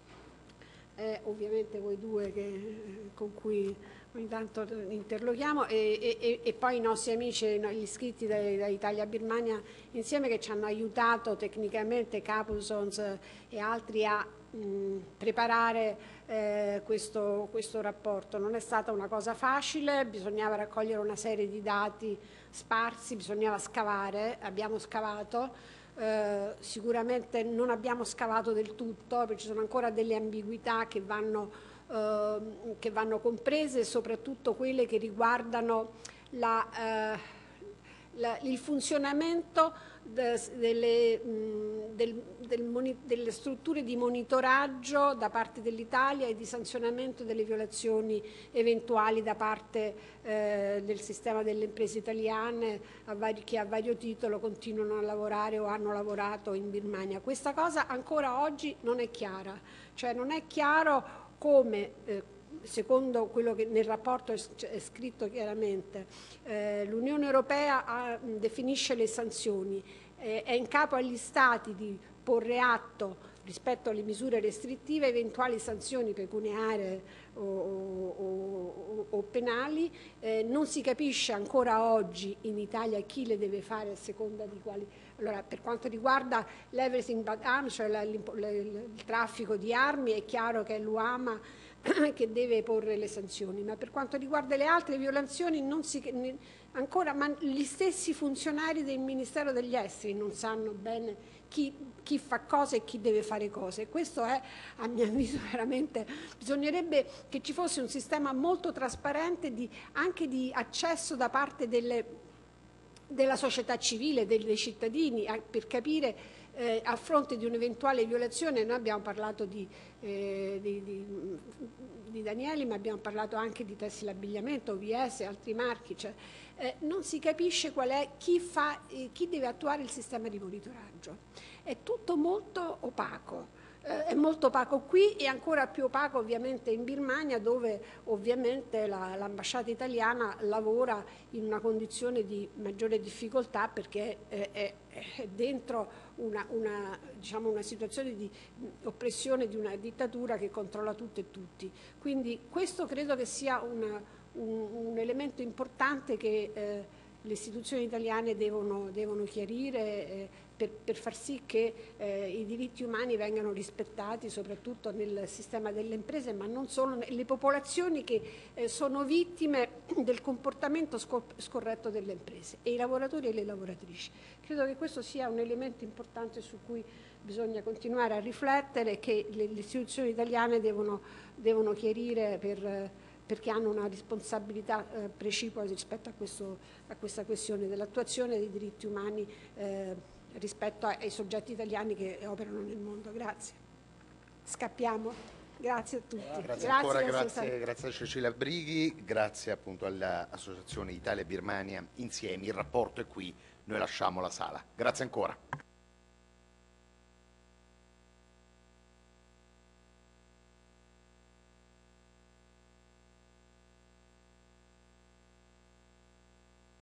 Eh, ovviamente voi due che, con cui ogni tanto interloghiamo e, e, e poi i nostri amici, gli iscritti da, da Italia Birmania insieme, che ci hanno aiutato tecnicamente, Capusons e altri, a mh, preparare eh, questo, questo rapporto. Non è stata una cosa facile, bisognava raccogliere una serie di dati sparsi, bisognava scavare, abbiamo scavato. Uh, sicuramente non abbiamo scavato del tutto, perché ci sono ancora delle ambiguità che vanno, uh, che vanno comprese, soprattutto quelle che riguardano la, uh, la, il funzionamento de, delle, mh, del, del delle strutture di monitoraggio da parte dell'Italia e di sanzionamento delle violazioni eventuali da parte eh, del sistema delle imprese italiane a vari, che a vario titolo continuano a lavorare o hanno lavorato in Birmania. Questa cosa ancora oggi non è chiara, cioè non è chiaro come eh, secondo quello che nel rapporto è scritto chiaramente, eh, l'Unione Europea ha, definisce le sanzioni, eh, è in capo agli Stati di porre atto rispetto alle misure restrittive eventuali sanzioni pecuniarie o, o, o, o penali. Eh, non si capisce ancora oggi in Italia chi le deve fare a seconda di quali. Allora, per quanto riguarda l'Everything But Arms, cioè la, il, il traffico di armi, è chiaro che è l'U A M A che deve porre le sanzioni, ma per quanto riguarda le altre violazioni non si, ancora, ma gli stessi funzionari del Ministero degli Esteri non sanno bene chi, chi fa cosa e chi deve fare cosa, e questo è, a mio avviso, veramente, bisognerebbe che ci fosse un sistema molto trasparente di, anche di accesso da parte delle, della società civile, dei, dei cittadini, per capire Eh, a fronte di un'eventuale violazione. Noi abbiamo parlato di, eh, di, di, di Danieli, ma abbiamo parlato anche di Tessile Abbigliamento, O V S e altri marchi, cioè, eh, non si capisce qual è chi, fa, eh, chi deve attuare il sistema di monitoraggio. È tutto molto opaco. eh, è molto opaco qui e ancora più opaco ovviamente in Birmania, dove ovviamente la, l'ambasciata italiana lavora in una condizione di maggiore difficoltà, perché è, è, è dentro una, una, diciamo una situazione di oppressione di una dittatura che controlla tutto e tutti. Quindi questo credo che sia una, un, un elemento importante che eh, le istituzioni italiane devono, devono chiarire eh, per, per far sì che eh, i diritti umani vengano rispettati, soprattutto nel sistema delle imprese, ma non solo, le popolazioni che eh, sono vittime del comportamento scorretto delle imprese, e i lavoratori e le lavoratrici. Credo che questo sia un elemento importante su cui bisogna continuare a riflettere, che le, le istituzioni italiane devono, devono chiarire per, perché hanno una responsabilità eh, precipua rispetto a, questo, a questa questione dell'attuazione dei diritti umani eh, rispetto ai soggetti italiani che operano nel mondo. Grazie. Scappiamo. Grazie a tutti. Grazie, grazie ancora, grazie, grazie, grazie a Cecilia Brighi, grazie appunto all'Associazione Italia-Birmania Insieme. Il rapporto è qui, noi lasciamo la sala. Grazie ancora.